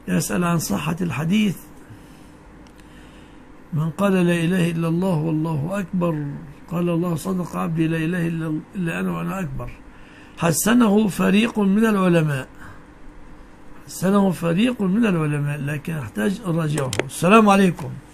يسأل عن صحة الحديث: من قال لا إله إلا الله والله أكبر قال الله صدق عبدي لا إله إلا أنا وأنا أكبر. حسنه فريق من العلماء، حسنه فريق من العلماء، لكن أحتاج أراجعه. السلام عليكم.